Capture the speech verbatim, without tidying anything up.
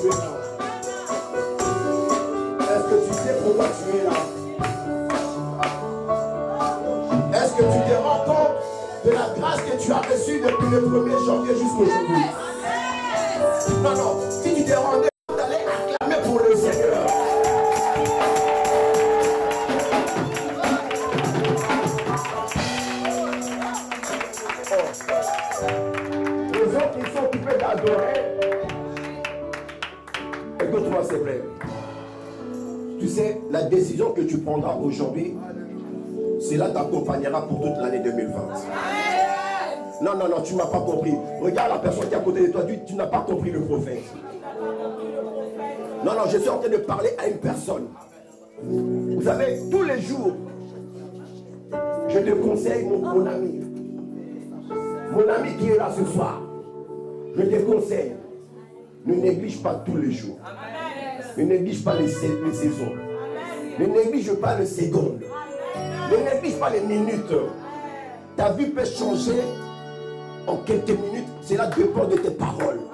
tu es là? Est-ce que tu sais pourquoi tu es là? Est-ce que tu te rends compte de la grâce que tu as reçue depuis le premier janvier jusqu'à aujourd'hui? Non, non, si tu te rendais compte d'aller acclamer pour le Seigneur. Les autres, ils sont occupés d'adorer. Écoute-moi, s'il te plaît. Tu sais, la décision que tu prendras aujourd'hui, cela t'accompagnera pour toute l'année deux mille vingt. Non, non, non, tu ne m'as pas compris. Regarde la personne qui est à côté de toi, tu, tu n'as pas compris le prophète. Non, non, je suis en train de parler à une personne. Vous savez, tous les jours, je te conseille, mon, mon ami, mon ami qui est là ce soir, je te conseille, ne néglige pas tous les jours. Ne néglige pas les, les saisons. Ne néglige pas les secondes. Ne néglige pas les minutes. Ta vie peut changer en quelques minutes. Cela dépend de tes paroles.